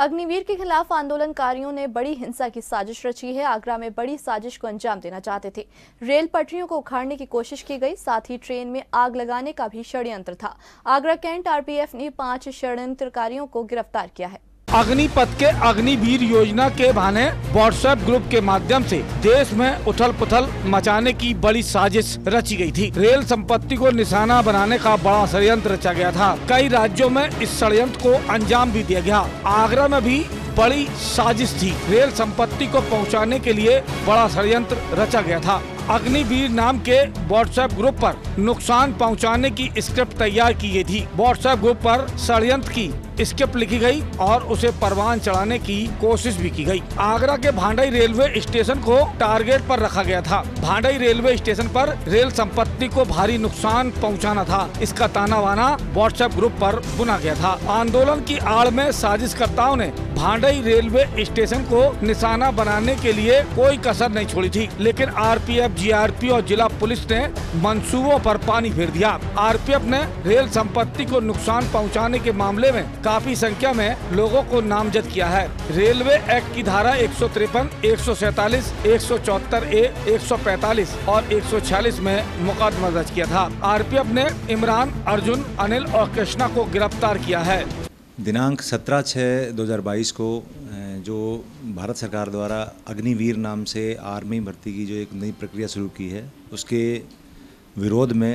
अग्निवीर के खिलाफ आंदोलनकारियों ने बड़ी हिंसा की साजिश रची है। आगरा में बड़ी साजिश को अंजाम देना चाहते थे। रेल पटरियों को उखाड़ने की कोशिश की गई, साथ ही ट्रेन में आग लगाने का भी षड्यंत्र था। आगरा कैंट आरपीएफ ने 5 षड्यंत्रकारियों को गिरफ्तार किया है। अग्निपथ के अग्निवीर योजना के बहाने व्हाट्सएप ग्रुप के माध्यम से देश में उथल पुथल मचाने की बड़ी साजिश रची गई थी। रेल संपत्ति को निशाना बनाने का बड़ा षड्यंत्र रचा गया था। कई राज्यों में इस षड्यंत्र को अंजाम भी दिया गया। आगरा में भी बड़ी साजिश थी। रेल संपत्ति को पहुंचाने के लिए बड़ा षड्यंत्र रचा गया था। अग्निवीर नाम के व्हाट्सएप ग्रुप पर नुकसान पहुंचाने की स्क्रिप्ट तैयार की गई थी। व्हाट्सएप ग्रुप पर षड्यंत्र की स्क्रिप्ट लिखी गई और उसे परवान चढ़ाने की कोशिश भी की गई। आगरा के भांडई रेलवे स्टेशन को टारगेट पर रखा गया था। भांडई रेलवे स्टेशन पर रेल संपत्ति को भारी नुकसान पहुंचाना था। इसका ताना बाना व्हाट्सएप ग्रुप पर बुना गया था। आंदोलन की आड़ में साजिशकर्ताओं ने भांडई रेलवे स्टेशन को निशाना बनाने के लिए कोई कसर नहीं छोड़ी थी, लेकिन आरपीएफ, जीआरपी और जिला पुलिस ने मंसूबों पर पानी फेर दिया। आरपीएफ ने रेल संपत्ति को नुकसान पहुंचाने के मामले में काफी संख्या में लोगों को नामजद किया है। रेलवे एक्ट की धारा 153, 147, 174 ए, 145 और 146 में मुकदमा दर्ज किया था। आरपीएफ ने इमरान, अर्जुन, अनिल और कृष्णा को गिरफ्तार किया है। दिनांक 17/6/2022 को जो भारत सरकार द्वारा अग्निवीर नाम से आर्मी भर्ती की जो एक नई प्रक्रिया शुरू की है, उसके विरोध में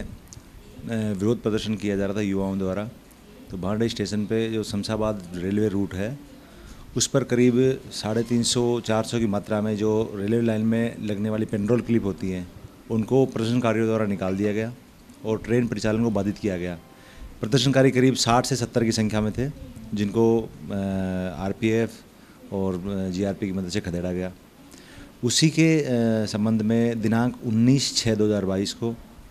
विरोध प्रदर्शन किया जा रहा था युवाओं द्वारा। तो भांडई स्टेशन पे जो शमशाबाद रेलवे रूट है, उस पर करीब 350-400 की मात्रा में जो रेलवे लाइन में लगने वाली पेट्रोल क्लिप होती हैं, उनको प्रदर्शनकारियों द्वारा निकाल दिया गया और ट्रेन परिचालन को बाधित किया गया। प्रदर्शनकारी करीब 60 से 70 की संख्या में थे, जिनको आरपीएफ और जीआरपी की मदद से खदेड़ा गया। उसी के संबंध में दिनांक 19/6/2022 को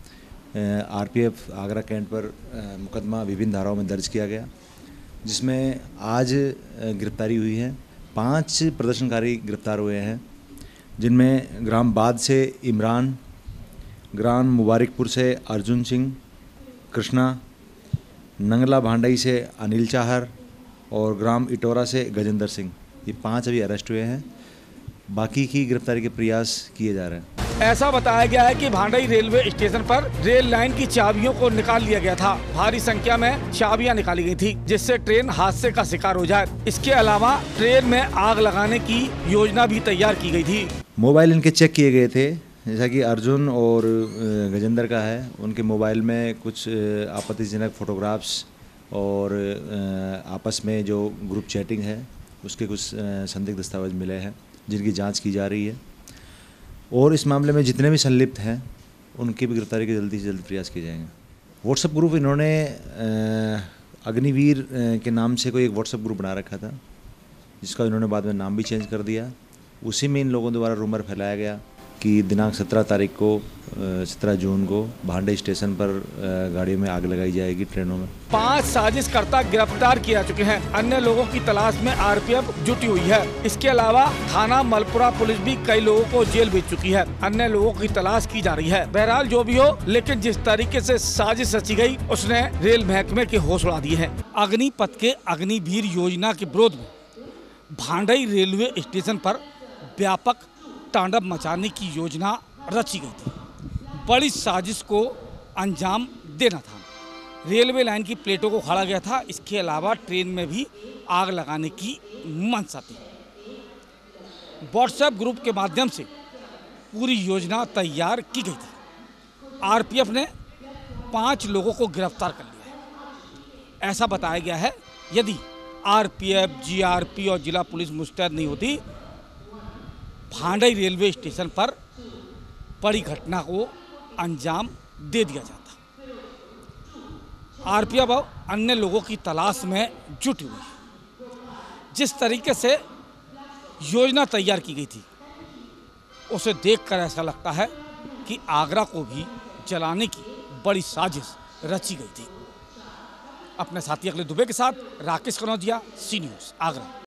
आरपीएफ आगरा कैंट पर मुकदमा विभिन्न धाराओं में दर्ज किया गया, जिसमें आज गिरफ्तारी हुई है। 5 प्रदर्शनकारी गिरफ्तार हुए हैं, जिनमें ग्राम बाद से इमरान, ग्राम मुबारकपुर से अर्जुन सिंह, कृष्णा, नंगला भांडई से अनिल चाहर और ग्राम इटोरा से गजेंद्र सिंह, ये 5 अभी अरेस्ट हुए हैं। बाकी की गिरफ्तारी के प्रयास किए जा रहे हैं। ऐसा बताया गया है कि भांडई रेलवे स्टेशन पर रेल लाइन की चाबियों को निकाल लिया गया था। भारी संख्या में चाबियां निकाली गई थी, जिससे ट्रेन हादसे का शिकार हो जाए। इसके अलावा ट्रेन में आग लगाने की योजना भी तैयार की गई थी। मोबाइल इनके चेक किए गए थे, जैसा कि अर्जुन और गजेंद्र का है। उनके मोबाइल में कुछ आपत्तिजनक फोटोग्राफ्स और आपस में जो ग्रुप चैटिंग है, उसके कुछ संदिग्ध दस्तावेज मिले हैं, जिनकी जांच की जा रही है। और इस मामले में जितने भी संलिप्त हैं, उनकी भी गिरफ्तारी के जल्दी से जल्दी प्रयास किए जाएंगे। व्हाट्सएप ग्रुप इन्होंने अग्निवीर के नाम से कोई एक व्हाट्सएप ग्रुप बना रखा था, जिसका इन्होंने बाद में नाम भी चेंज कर दिया। उसी में इन लोगों द्वारा रूमर फैलाया गया कि दिनांक 17 जून को भांडई स्टेशन पर गाड़ियों में आग लगाई जाएगी, ट्रेनों में। 5 साजिशकर्ता गिरफ्तार किया चुके हैं। अन्य लोगों की तलाश में आरपीएफ जुटी हुई है। इसके अलावा थाना मलपुरा पुलिस भी कई लोगों को जेल भेज चुकी है। अन्य लोगों की तलाश की जा रही है। बहरहाल जो भी हो, लेकिन जिस तरीके से साजिश रची गई, उसने रेल महकमे के होश उड़ा दिए हैं। अग्निपथ के अग्निवीर योजना के विरोध में भांडई रेलवे स्टेशन पर व्यापक तांडव मचाने की योजना रची गई थी। बड़ी साजिश को अंजाम देना था। रेलवे लाइन की प्लेटों को उखाड़ा गया था। इसके अलावा ट्रेन में भी आग लगाने की मंशा थी। व्हाट्सएप ग्रुप के माध्यम से पूरी योजना तैयार की गई थी। आरपीएफ ने 5 लोगों को गिरफ्तार कर लिया है। ऐसा बताया गया है, यदि आरपीएफ, जीआरपी और जिला पुलिस मुस्तैद नहीं होती, भांडई रेलवे स्टेशन पर बड़ी घटना को अंजाम दे दिया जाता। आरपीएफ अब अन्य लोगों की तलाश में जुटी हुई है। जिस तरीके से योजना तैयार की गई थी, उसे देखकर ऐसा लगता है कि आगरा को भी जलाने की बड़ी साजिश रची गई थी। अपने साथी अखिलेश दुबे के साथ राकेश कनौजिया, सी न्यूज़, आगरा।